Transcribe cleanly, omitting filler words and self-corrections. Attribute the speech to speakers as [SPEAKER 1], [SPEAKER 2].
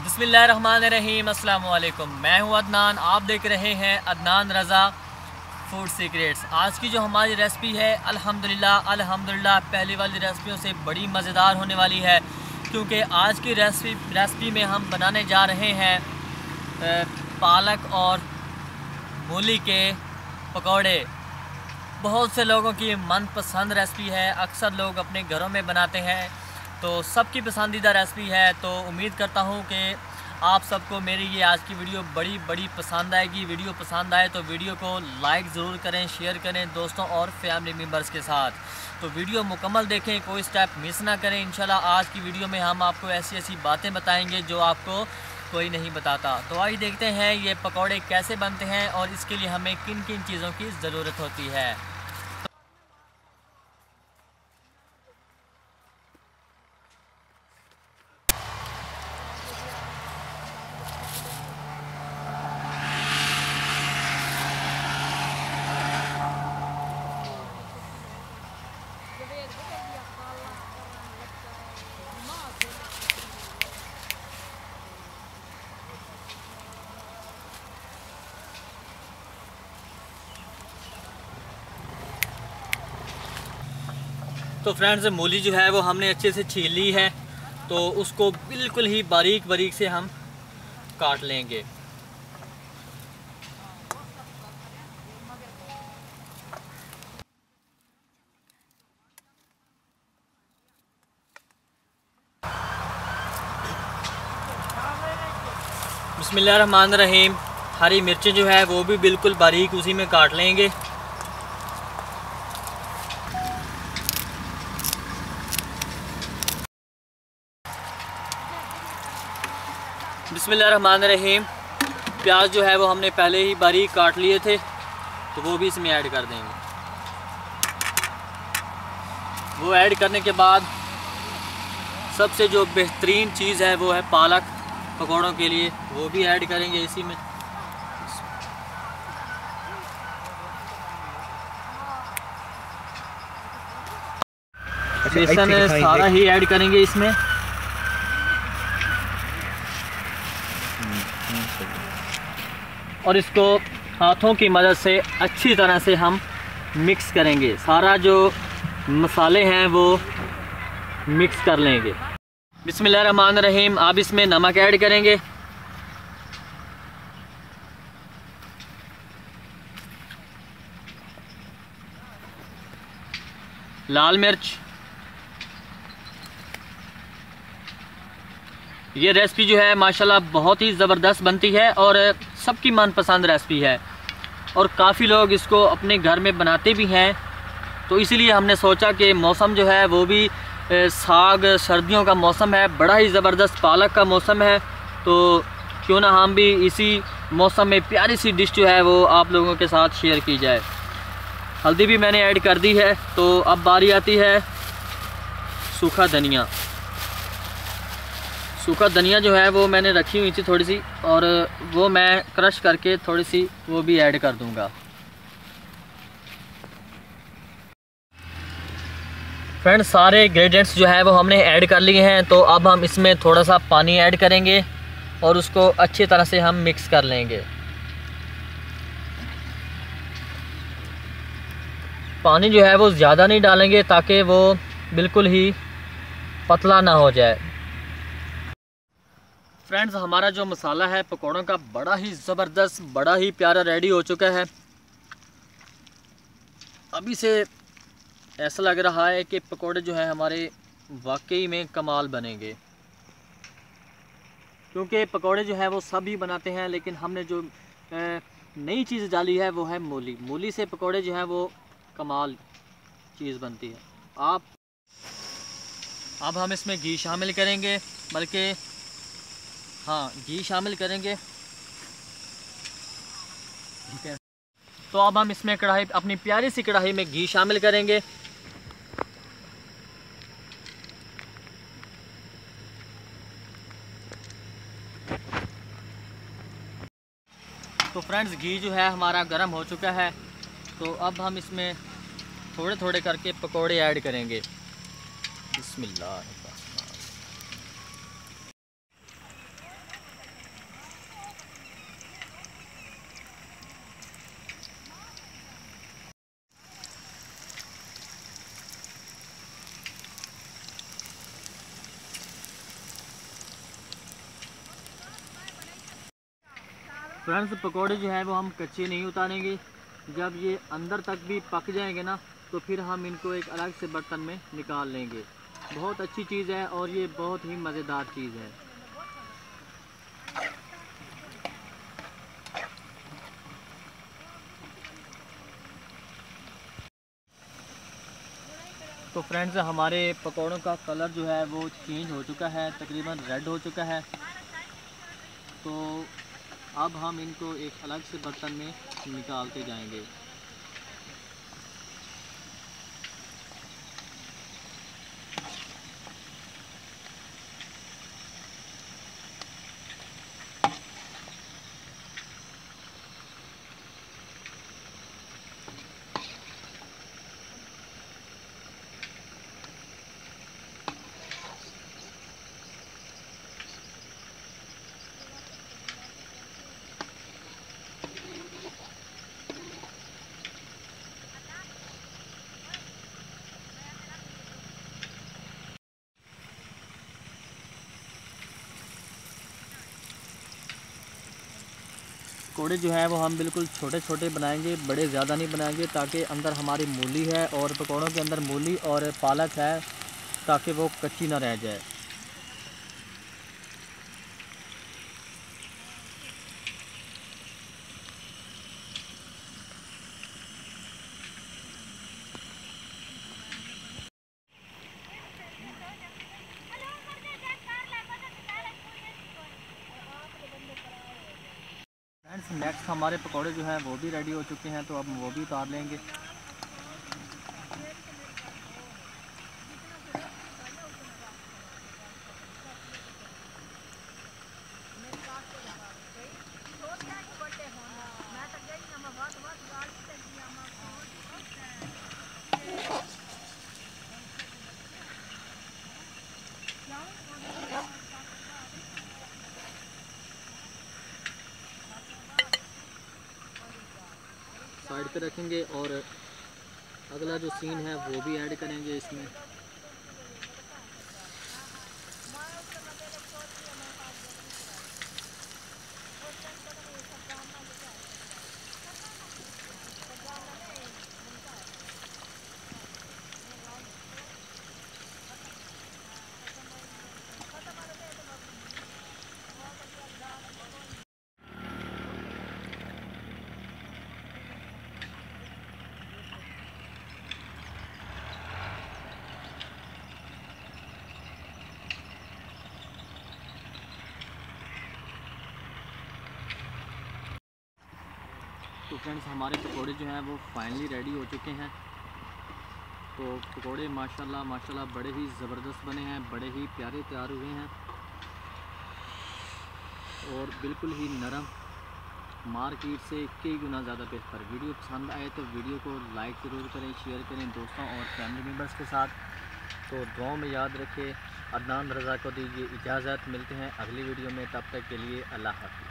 [SPEAKER 1] बिस्मिल्लाहिर्रहमानिर्रहीम, अस्सलाम वालेकुम। मैं हूं अदनान, आप देख रहे हैं अदनान रज़ा फूड सीक्रेट्स। आज की जो हमारी रेसिपी है अल्हम्दुलिल्लाह पहली वाली रेसिपियों से बड़ी मज़ेदार होने वाली है, क्योंकि आज की रेसिपी में हम बनाने जा रहे हैं पालक और मूली के पकौड़े। बहुत से लोगों की मनपसंद रेसिपी है, अक्सर लोग अपने घरों में बनाते हैं, तो सबकी पसंदीदा रेसिपी है। तो उम्मीद करता हूँ कि आप सबको मेरी ये आज की वीडियो बड़ी पसंद आएगी। वीडियो पसंद आए तो वीडियो को लाइक ज़रूर करें, शेयर करें दोस्तों और फैमिली मेम्बर्स के साथ। तो वीडियो मुकम्मल देखें, कोई स्टेप मिस ना करें। इंशाल्लाह आज की वीडियो में हम आपको ऐसी बातें बताएंगे जो आपको कोई नहीं बताता। तो आइए देखते हैं ये पकौड़े कैसे बनते हैं और इसके लिए हमें किन किन चीज़ों की ज़रूरत होती है। तो फ्रेंड्स, मूली जो है वो हमने अच्छे से छील ली है, तो उसको बिल्कुल ही बारीक से हम काट लेंगे। बिस्मिल्लाहिर्रहमानिर्रहीम। हरी मिर्चें जो है वो भी बिल्कुल बारीक उसी में काट लेंगे। बिस्मिल्लाहिर्रहमानिर्रहीम। प्याज जो है वो हमने पहले ही बारीक काट लिए थे, तो वो भी इसमें ऐड कर देंगे। वो ऐड करने के बाद सबसे जो बेहतरीन चीज़ है वो है पालक पकौड़ों के लिए, वो भी ऐड करेंगे इसी में। बेसन सारा ही ऐड करेंगे इसमें। और इसको हाथों की मदद से अच्छी तरह से हम मिक्स करेंगे। सारा जो मसाले हैं वो मिक्स कर लेंगे। बिस्मिल्लाहिर्रहमानिर्रहीम। अब इसमें नमक ऐड करेंगे। लाल मिर्च। ये रेसिपी जो है माशाल्लाह बहुत ही ज़बरदस्त बनती है और सबकी मनपसंद रेसिपी है, और काफ़ी लोग इसको अपने घर में बनाते भी हैं। तो इसीलिए हमने सोचा कि मौसम जो है वो भी साग सर्दियों का मौसम है, बड़ा ही ज़बरदस्त पालक का मौसम है, तो क्यों ना हम भी इसी मौसम में प्यारी सी डिश जो है वो आप लोगों के साथ शेयर की जाए। हल्दी भी मैंने ऐड कर दी है। तो अब बारी आती है सूखा धनिया। सूखा धनिया जो है वो मैंने रखी हुई थी थोड़ी सी, और वो मैं क्रश करके थोड़ी सी वो भी ऐड कर दूंगा। फ्रेंड्स, सारे इंग्रेडिएंट्स जो है वो हमने ऐड कर लिए हैं। तो अब हम इसमें थोड़ा सा पानी ऐड करेंगे और उसको अच्छी तरह से हम मिक्स कर लेंगे। पानी जो है वो ज़्यादा नहीं डालेंगे ताकि वो बिल्कुल ही पतला ना हो जाए। फ्रेंड्स, हमारा जो मसाला है पकौड़ों का बड़ा ही ज़बरदस्त, बड़ा ही प्यारा रेडी हो चुका है। अभी से ऐसा लग रहा है कि पकौड़े जो है हमारे वाकई में कमाल बनेंगे, क्योंकि पकौड़े जो है वो सभी बनाते हैं, लेकिन हमने जो नई चीज़ डाली है वो है मूली। मूली से पकौड़े जो हैं वो कमाल चीज़ बनती है। अब हम इसमें घी शामिल करेंगे, बल्कि हाँ, घी शामिल करेंगे। ठीक है, तो अब हम इसमें अपनी प्यारी सी कढ़ाई में घी शामिल करेंगे। तो फ्रेंड्स, घी जो है हमारा गर्म हो चुका है, तो अब हम इसमें थोड़े थोड़े करके पकोड़े ऐड करेंगे। बिस्मिल्लाह। फ्रेंड्स पकोड़े जो है वो हम कच्चे नहीं उतारेंगे, जब ये अंदर तक भी पक जाएंगे ना तो फिर हम इनको एक अलग से बर्तन में निकाल लेंगे। बहुत अच्छी चीज़ है और ये बहुत ही मज़ेदार चीज़ है। तो फ्रेंड्स हमारे पकौड़ों का कलर जो है वो चेंज हो चुका है, तकरीबन रेड हो चुका है। तो अब हम इनको एक अलग से बर्तन में निकालते जाएंगे। पकौड़े जो है वो हम बिल्कुल छोटे छोटे बनाएंगे, बड़े ज़्यादा नहीं बनाएंगे, ताकि अंदर हमारी मूली है और पकौड़ों के अंदर मूली और पालक है, ताकि वो कच्ची ना रह जाए। फ्रेंड्स नेक्स्ट हमारे पकौड़े जो हैं वो भी रेडी हो चुके हैं, तो अब वो भी उतार लेंगे। साइड पे रखेंगे और अगला जो सीन है वो भी ऐड करेंगे इसमें। तो फ्रेंड्स हमारे पकोड़े जो हैं वो फाइनली रेडी हो चुके हैं। तो पकोड़े माशाल्लाह माशाल्लाह बड़े ही ज़बरदस्त बने हैं, बड़े ही प्यारे तैयार हुए हैं और बिल्कुल ही नरम, मार्केट से कई गुना ज़्यादा बेहतर। वीडियो पसंद आए तो वीडियो को लाइक ज़रूर करें, शेयर करें दोस्तों और फैमिली मेम्बर्स के साथ। तो दुआओं में याद रखें। अदनान रज़ा को दीजिए इजाज़त, मिलते हैं अगली वीडियो में, तब तक के लिए अल्लाह हाफ़िज़।